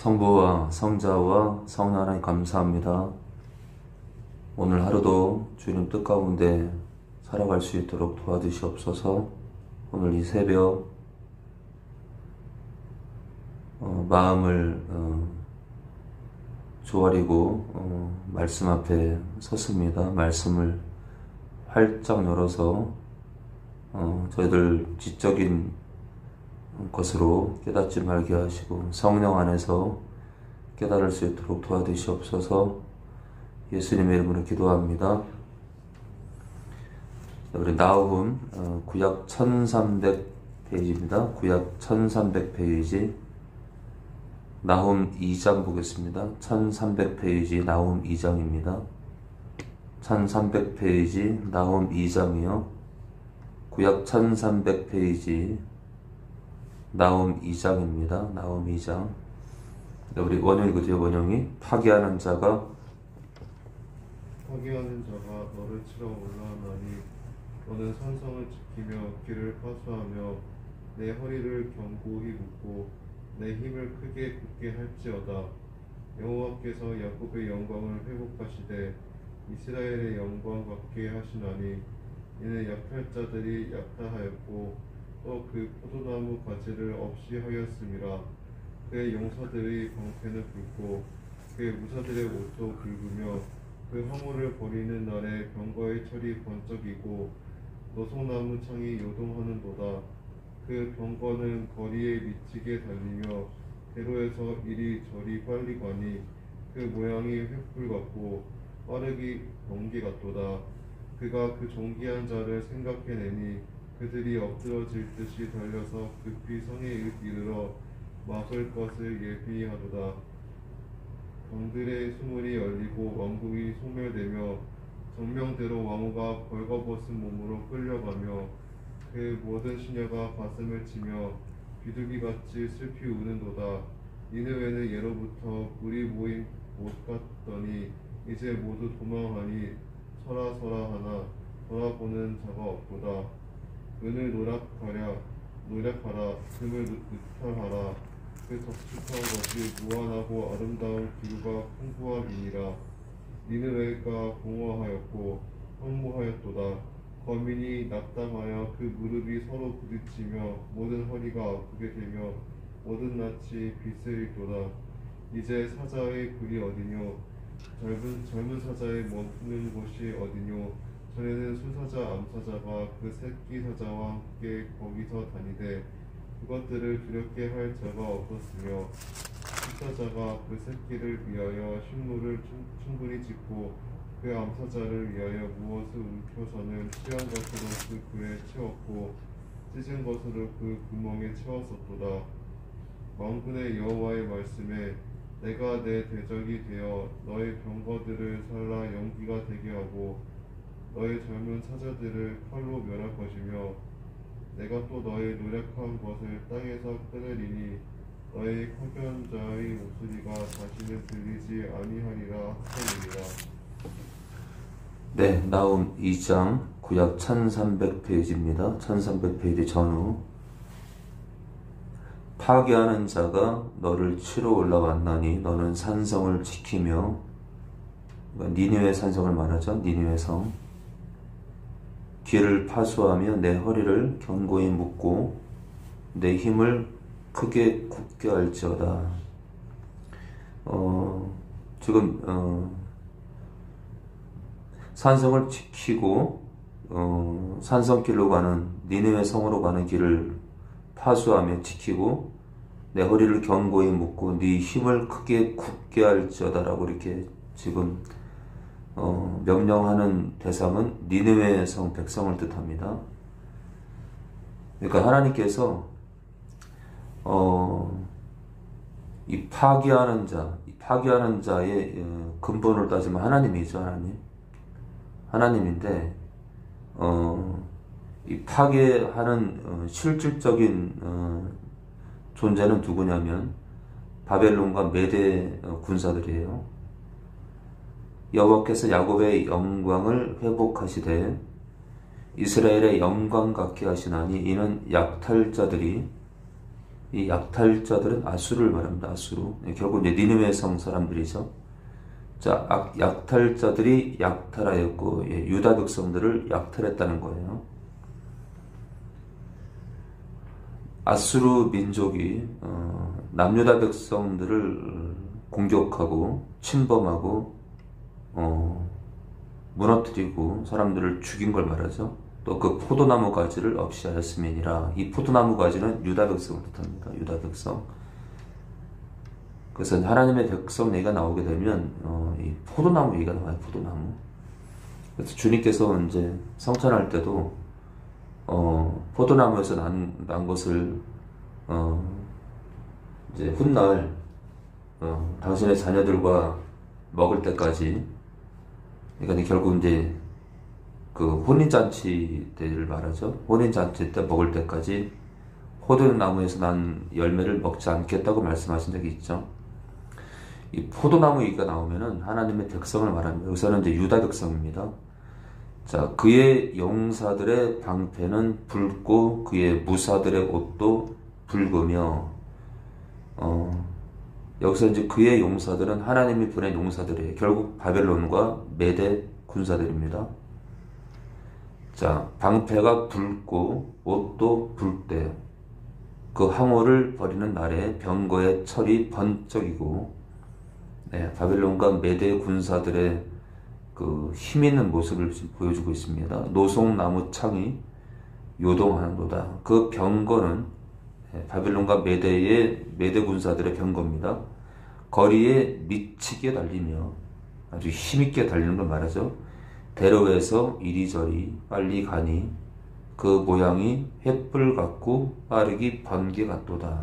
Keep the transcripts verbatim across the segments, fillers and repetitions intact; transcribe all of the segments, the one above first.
성부와 성자와 성령 하나님 감사합니다. 오늘 하루도 주님 뜻 가운데 살아갈 수 있도록 도와주시옵소서. 오늘 이 새벽 어, 마음을 어, 조아리고 어, 말씀 앞에 섰습니다. 말씀을 활짝 열어서 어, 저희들 지적인 것으로 깨닫지 말게 하시고 성령 안에서 깨달을 수 있도록 도와주시옵소서. 예수님의 이름으로 기도합니다. 우리 나훔 어, 구약 천삼백 페이지입니다. 구약 천삼백 페이지 나훔 이 장 보겠습니다. 천삼백 페이지 나훔 이 장입니다. 천삼백 페이지 나훔 이 장이요. 구약 천삼백 페이지 나훔 이 장입니다. 나훔 이 장. 우리 원영이 그죠? 원영이 파괴하는 자가 파괴하는 자가 너를 치러 올라오나니 너는 산성을 지키며 길을 파수하며 내 허리를 견고히 묶고 내 힘을 크게 굳게 할지어다. 여호와께서 야곱의 영광을 회복하시되 이스라엘의 영광 갖게 하시나니 이는 약탈 자들이 약탈하였고 또 그 포도나무 가지를 없이 하였음이라. 그의 용사들의 방패는 붉고 그의 무사들의 옷도 붉으며 그 화물을 버리는 날에 병거의 철이 번쩍이고 노송나무 창이 요동하는도다. 그 병거는 거리에 미치게 달리며 대로에서 이리 저리 빨리 가니 그 모양이 횃불 같고 빠르기 번개 같도다. 그가 그 존귀한 자를 생각해내니 그들이 엎드러질 듯이 달려서 급히 성에 이르러 막을 것을 예비하도다. 강들의 수문이 열리고 왕국이 소멸되며 정명대로 왕후가 벌거벗은 몸으로 끌려가며 그 모든 시녀가 가슴을 치며 비둘기같이 슬피 우는도다. 니느웨는 예로부터 물이 모인 곳 같더니 이제 모두 도망하니 서라 서라 하나 돌아보는 자가 없도다. 은을 노력하랴 노력하라 금을 느탈하라. 그 덕축한 것이 무한하고 아름다운 기루가 풍부함이니라. 니느웨가 공허하였고 황무하였도다. 거민이 낙담하여 그 무릎이 서로 부딪히며 모든 허리가 아프게 되며 모든 낯이 비슬도다. 이제 사자의 굴이 어디뇨? 젊은, 젊은 사자의 머무는 곳이 어디뇨? 전에는 수사자 암사자가 그 새끼 사자와 함께 거기서 다니되 그것들을 두렵게 할 자가 없었으며 수사자가 그 새끼를 위하여 식물을 충분히 짓고 그 암사자를 위하여 무엇을 움켜서는 취한 것으로 그 굴에 채웠고 찢은 것으로 그 구멍에 채웠었도다. 만군의 여호와의 말씀에 내가 내 대적이 되어 너의 병거들을 살라 연기가 되게 하고 너의 젊은 사자들을 칼로 멸할 것이며 내가 또 너의 노력한 것을 땅에서 끊으리니 너의 파견자의 목소리가 다시는 들리지 아니하리라 하시니라. 네, 나훔 이 장 구약 천삼백 페이지입니다. 천삼백 페이지 전후. 파괴하는 자가 너를 치러 올라왔나니 너는 산성을 지키며, 그러니까 니느웨 산성을 말하죠. 니느웨 성. 길을 파수하며 내 허리를 견고히 묶고 내 힘을 크게 굳게 할지어다. 어, 지금 어, 산성을 지키고 어, 산성길로 가는 니느웨 성으로 가는 길을 파수하며 지키고 내 허리를 견고히 묶고 네 힘을 크게 굳게 할지어다라고 이렇게 지금 어, 명령하는 대상은 니느웨 성 백성을 뜻합니다. 그러니까 하나님께서 어, 이 파괴하는 자, 이 파괴하는 자의 어, 근본을 따지면 하나님이죠. 하나님. 하나님인데 어, 이 파괴하는 어, 실질적인 어, 존재는 누구냐면 바벨론과 메대 어, 군사들이에요. 여호와께서 야곱의 영광을 회복하시되 이스라엘의 영광 갖게 하시나니 이는 약탈자들이 이 약탈자들은 아수르를 말합니다. 아수르. 예, 결국 이제 니느웨 성 사람들이죠. 자, 악, 약탈자들이 약탈하였고, 예, 유다 백성들을 약탈했다는 거예요. 아수르 민족이 어, 남유다 백성들을 공격하고 침범하고 어, 무너뜨리고 사람들을 죽인 걸 말하죠. 또 그 포도나무 가지를 없이 하였음이니라. 이 포도나무 가지는 유다 백성을 뜻합니다. 유다 백성. 그래서 하나님의 백성 얘기가 나오게 되면 어, 이 포도나무 얘기가 나와요. 포도나무. 그래서 주님께서 이제 성찬할 때도 어, 포도나무에서 난, 난 것을 어, 이제 훗날 어, 당신의 자녀들과 먹을 때까지, 그러니까 결국 이제 그 혼인잔치 때를 말하죠. 혼인잔치 때 먹을 때까지 포도나무에서 난 열매를 먹지 않겠다고 말씀하신 적이 있죠. 이 포도나무 얘기가 나오면은 하나님의 백성을 말합니다. 여기서는 이제 유다 백성입니다. 자, 그의 용사들의 방패는 붉고 그의 무사들의 옷도 붉으며, 어, 여기서 이제 그의 용사들은 하나님이 보낸 용사들이에요. 결국 바벨론과 메대 군사들입니다. 자, 방패가 붉고 옷도 붉대. 그 항오를 버리는 날에 병거의 철이 번쩍이고, 네, 바벨론과 메대 군사들의 그 힘 있는 모습을 지금 보여주고 있습니다. 노송나무 창이 요동하는도다. 그 병거는 바벨론과 메대의 메대 군사들의 병거입니다. 거리에 미치게 달리며 아주 힘있게 달리는 걸 말하죠. 대로에서 이리저리 빨리 가니 그 모양이 횃불 같고 빠르기 번개 같도다.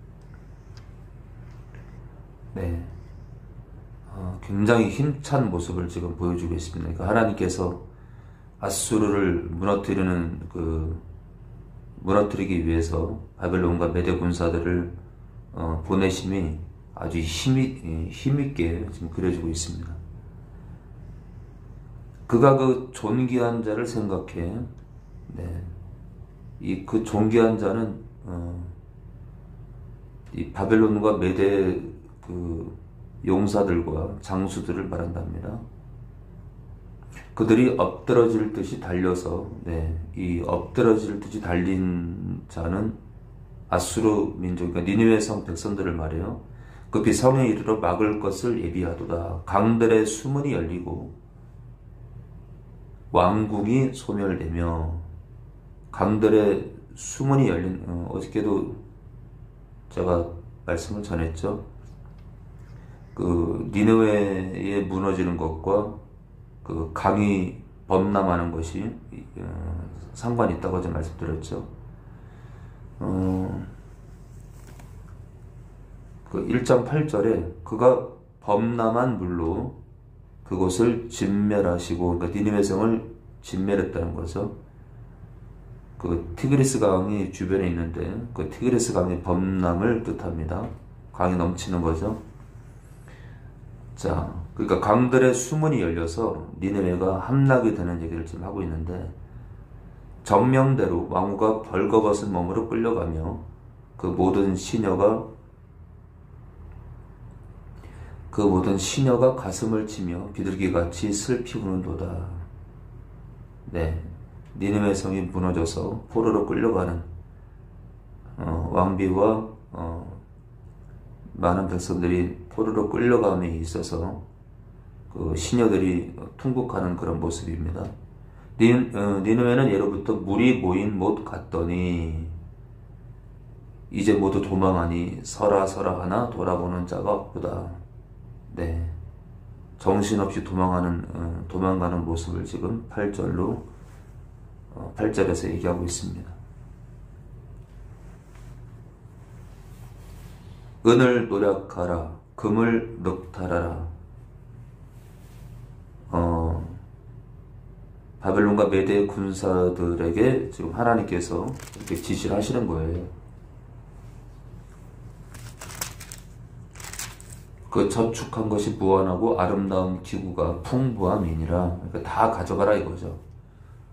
네. 어, 굉장히 힘찬 모습을 지금 보여주고 있습니다. 그러니까 하나님께서 아수르를 무너뜨리는 그 무너뜨리기 위해서 바벨론과 메대 군사들을 어, 보내심이 아주 힘이 힘있게 지금 그려지고 있습니다. 그가 그 존귀한 자를 생각해, 네, 이 그 존귀한 자는 어, 이 바벨론과 메대 그 용사들과 장수들을 말한답니다. 그들이 엎드러질 듯이 달려서, 네, 이 엎드러질 듯이 달린 자는 아수르 민족, 그러니까 니느웨 성 백성들을 말해요. 급히 성에 이르러 막을 것을 예비하도다. 강들의 수문이 열리고 왕궁이 소멸되며, 강들의 수문이 열린, 어, 어저께도 제가 말씀을 전했죠. 그 니느웨에 무너지는 것과 그 강이 범람하는 것이 어, 상관이 있다고 제가 말씀드렸죠. 어, 그 일 장 팔 절에 그가 범람한 물로 그곳을 진멸하시고, 그러니까 니느웨 성을 진멸했다는 거죠. 그 티그리스 강이 주변에 있는데 그 티그리스 강의 범람을 뜻합니다. 강이 넘치는 거죠. 자, 그러니까 강들의 수문이 열려서 니느웨가 함락이 되는 얘기를 지금 하고 있는데, 정명대로 왕후가 벌거벗은 몸으로 끌려가며 그 모든 시녀가 그 모든 시녀가 가슴을 치며 비둘기같이 슬피 우는도다. 네, 니느웨 성이 무너져서 포로로 끌려가는 어, 왕비와 어, 많은 백성들이 포로로 끌려감에 있어서 그 시녀들이 통곡하는 그런 모습입니다. 니, 어, 니느웨는 예로부터 물이 모인 못 같더니 이제 모두 도망하니 서라 서라 하나 돌아보는 자가 없구다. 네, 정신없이 도망하는 어, 도망가는 모습을 지금 팔 절로 어, 팔 절에서 얘기하고 있습니다. 은을 노력하라, 금을 늑탈하라. 어, 바벨론과 메대 군사들에게 지금 하나님께서 이렇게 지시를 하시는 거예요. 그 저축한 것이 무한하고 아름다운 기구가 풍부함이니라. 그러니까 다 가져가라 이거죠.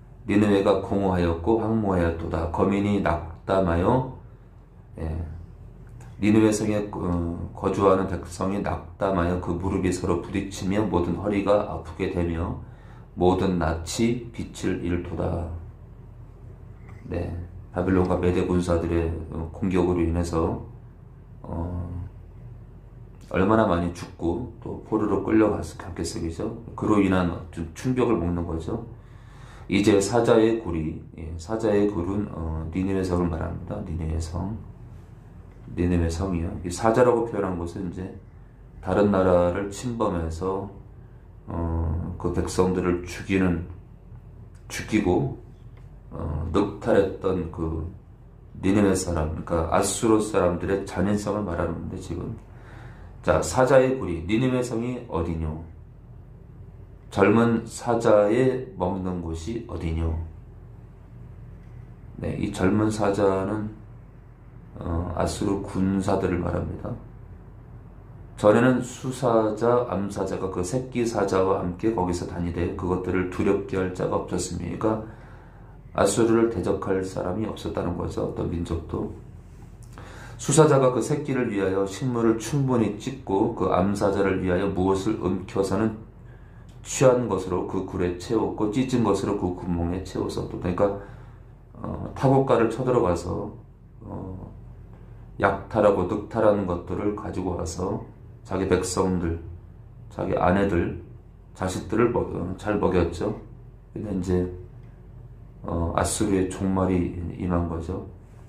니느웨가 공허하였고 황무하였도다. 거민이 낙담하여, 예, 니느웨 성에 어, 거주하는 백성이 낙담하여 그 무릎이 서로 부딪히며 모든 허리가 아프게 되며 모든 낯이 빛을 잃도다. 네, 바빌론과 메대 군사들의 공격으로 인해서 어, 얼마나 많이 죽고 또 포로로 끌려갔겠어, 그죠? 그로 인한 충격을 먹는 거죠. 이제 사자의 굴이, 예, 사자의 굴은 어, 니느웨 성을 말합니다. 니느웨 성, 니느웨 성이요. 이 사자라고 표현한 것은 이제 다른 나라를 침범해서 어, 그 백성들을 죽이는, 죽이고 어, 늑탈했던 그 니느웨 사람, 그러니까 아수르 사람들의 잔인성을 말하는데 지금. 자, 사자의 굴이, 니느웨 성이 어디뇨? 젊은 사자의 먹는 곳이 어디뇨? 네, 이 젊은 사자는 어, 아수르 군사들을 말합니다. 전에는 수사자, 암사자가 그 새끼 사자와 함께 거기서 다니되 그것들을 두렵게 할 자가 없었습니다. 그러니까 아수르를 대적할 사람이 없었다는 거죠. 어떤 민족도. 수사자가 그 새끼를 위하여 식물을 충분히 찢고 그 암사자를 위하여 무엇을 움켜서는 취한 것으로 그 굴에 채웠고 찢은 것으로 그 구멍에 채웠었다. 그러니까 어, 타국가를 쳐들어가서 어, 약탈하고 늑탈하는 것들을 가지고 와서 자기 백성들, 자기 아내들, 자식들을 먹, 잘 먹였죠. 근데 이제 어, 아수르의 종말이 임한 거죠.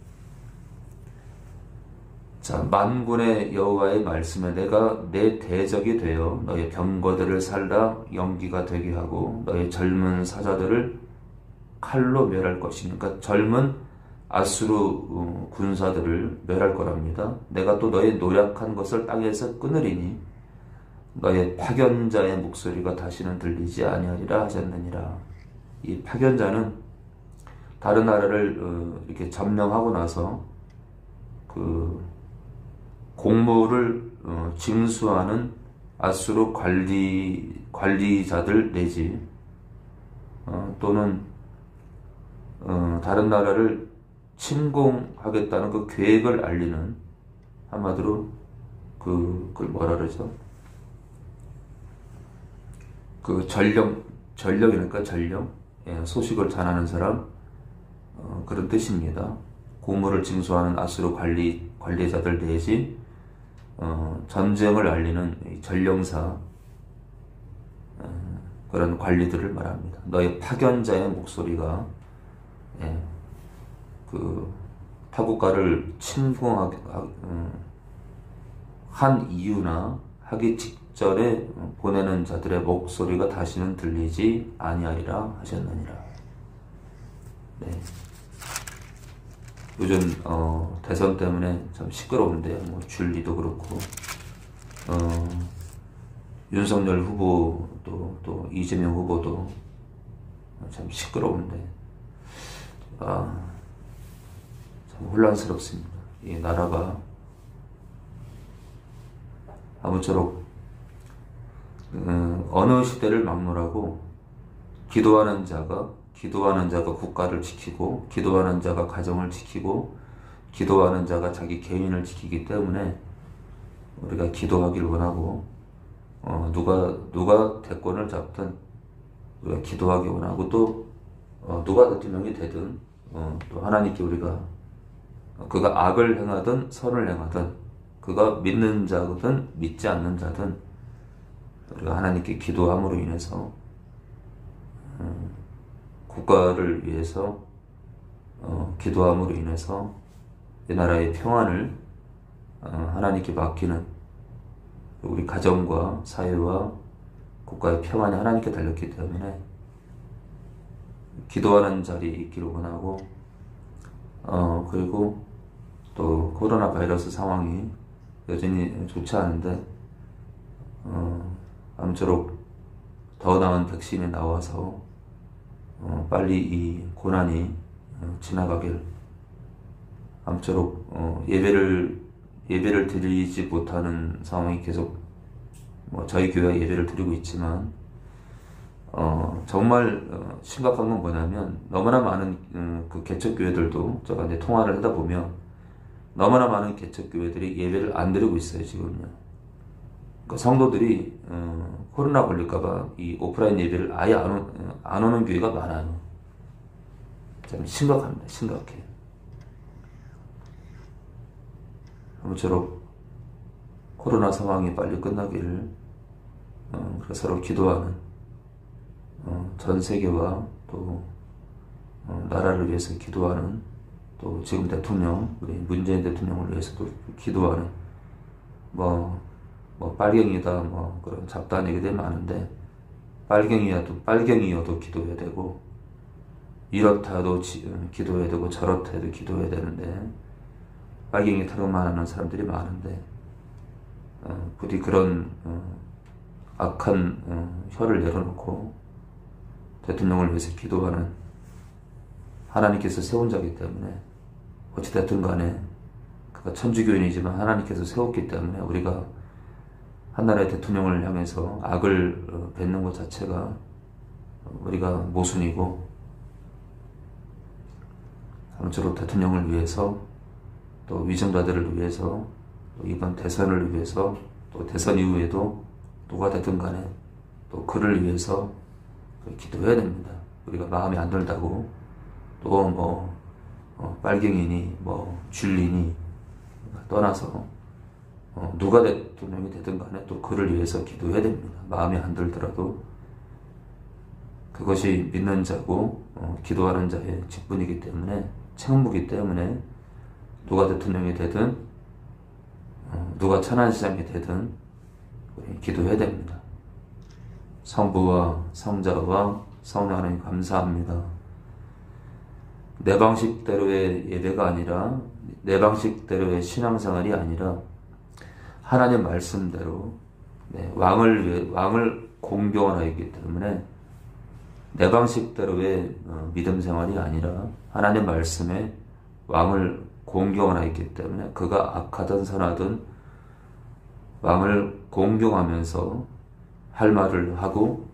자, 만군의 여호와의 말씀에 내가 내 대적이 되어 너의 병거들을 살라 연기가 되게 하고 너의 젊은 사자들을 칼로 멸할 것이니까 젊은 아수르 군사들을 멸할 거랍니다. 내가 또 너의 노력한 것을 땅에서 끊으리니 너의 파견자의 목소리가 다시는 들리지 아니하리라 하셨느니라. 이 파견자는 다른 나라를 이렇게 점령하고 나서 그 공무를 어, 징수하는 아수르 관리, 관리자들 내지 어, 또는 어, 다른 나라를 침공하겠다는 그 계획을 알리는, 한마디로 그, 그걸 뭐라 그러죠? 그 전령, 전령이니까 전령, 예, 소식을 전하는 사람, 어, 그런 뜻입니다. 공무를 징수하는 아수르 관리, 관리자들 내지 어, 전쟁을 알리는 전령사, 어, 그런 관리들을 말합니다. 너의 파견자의 목소리가 예, 그 타국가를 침공하게 어, 한 이유나 하기 직전에 보내는 자들의 목소리가 다시는 들리지 아니하리라 하셨느니라. 네. 요즘 어, 대선 때문에 참 시끄러운데, 뭐 줄리도 그렇고 어, 윤석열 후보도 또 이재명 후보도 참 시끄러운데, 아, 참 혼란스럽습니다. 이 나라가 아무쪼록 어, 어느 시대를 막론하고 기도하는 자가 기도하는 자가 국가를 지키고 기도하는 자가 가정을 지키고 기도하는 자가 자기 개인을 지키기 때문에 우리가 기도하기를 원하고, 어, 누가 누가 대권을 잡든 우리가 기도하기 원하고, 또 어, 누가 대통령이 되든 어, 또 하나님께 우리가 그가 악을 행하든 선을 행하든 그가 믿는 자든 믿지 않는 자든 우리가 하나님께 기도함으로 인해서 음, 국가를 위해서 어, 기도함으로 인해서 이 나라의 평안을 어, 하나님께 맡기는, 우리 가정과 사회와 국가의 평안이 하나님께 달렸기 때문에 기도하는 자리에 있기를 원하고, 어, 그리고 또 코로나 바이러스 상황이 여전히 좋지 않은데 어, 아무쪼록 더 나은 백신이 나와서 어, 빨리 이 고난이 어, 지나가길, 아무쪼록 어, 예배를 예배를 드리지 못하는 상황이 계속, 뭐 저희 교회 예배를 드리고 있지만 어, 정말 어, 심각한 건 뭐냐면 너무나 많은 음, 그 개척교회들도 제가 이제 통화를 하다 보면 너무나 많은 개척교회들이 예배를 안 드리고 있어요, 지금요. 그러니까 성도들이 어, 코로나 걸릴까봐 이 오프라인 예배를 아예 안, 오, 안 오는 교회가 많아요. 참 심각합니다. 심각해. 아무쪼록 코로나 상황이 빨리 끝나기를 어, 서로 기도하는 어, 전 세계와 또 어, 나라를 위해서 기도하는 또 지금 대통령 우리 문재인 대통령을 위해서도 기도하는 뭐, 뭐 빨갱이다 뭐 그런 잡다한 얘기들이 많은데 빨갱이여도 빨갱이여도 기도해야 되고 이렇다도 지, 기도해야 되고 저렇다 해도 기도해야 되는데 빨갱이 타령만 하는 사람들이 많은데 어, 부디 그런 어, 악한 어, 혀를 내려놓고 대통령을 위해서 기도하는 하나님께서 세운 자이기 때문에 어찌됐든 간에 그가 천주교인이지만 하나님께서 세웠기 때문에 우리가 한나라의 대통령을 향해서 악을 어, 뱉는 것 자체가 우리가 모순이고 아무쪼록 대통령을 위해서 또 위정자들을 위해서 또 이번 대선을 위해서 또 대선 이후에도 누가 되든 간에 또 그를 위해서 기도해야 됩니다. 우리가 마음에 안 들다고 또 뭐 어, 빨갱이니 뭐 줄리니 떠나서 어, 누가 대통령이 되든 간에 또 그를 위해서 기도해야 됩니다. 마음에 안 들더라도 그것이 믿는 자고 어, 기도하는 자의 직분이기 때문에 책무이기 때문에 누가 대통령이 되든 어, 누가 천안시장이 되든 우리 기도해야 됩니다. 성부와 성자와 성령 하나님 감사합니다. 내 방식대로의 예배가 아니라 내 방식대로의 신앙생활이 아니라 하나님 말씀대로 네, 왕을 위해, 왕을 공경하기 때문에 내 방식대로의 어, 믿음 생활이 아니라 하나님 말씀에 왕을 공경하기 때문에 그가 악하든 선하든 왕을 공경하면서 할 말을 하고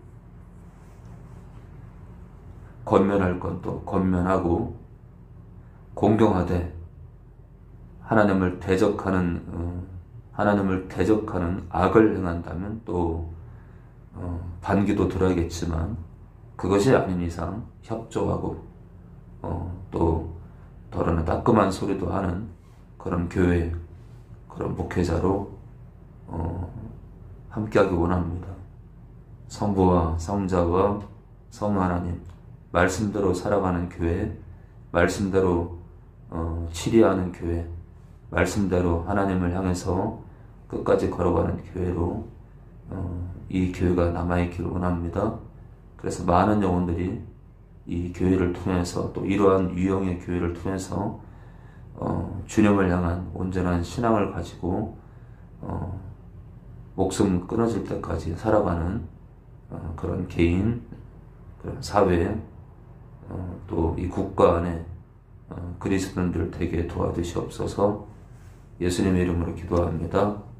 권면할 건 또 권면하고 공경하되 하나님을 대적하는 어, 하나님을 대적하는 악을 행한다면 또 어, 반기도 들어야겠지만 그것이 아닌 이상 협조하고 어, 또 더러는 따끔한 소리도 하는 그런 교회 그런 목회자로 어, 함께하기 원합니다. 성부와 성자와 성 하나님 말씀대로 살아가는 교회, 말씀대로 어, 치리하는 교회, 말씀대로 하나님을 향해서 끝까지 걸어가는 교회로 어, 이 교회가 남아있기를 원합니다. 그래서 많은 영혼들이 이 교회를 통해서 또 이러한 유형의 교회를 통해서 어, 주님을 향한 온전한 신앙을 가지고 어, 목숨 끊어질 때까지 살아가는 어, 그런 개인, 그런 사회, 어, 또 이 국가 안에 어, 그리스도인들 되게 도와주시옵소서. 예수님의 이름으로 기도합니다.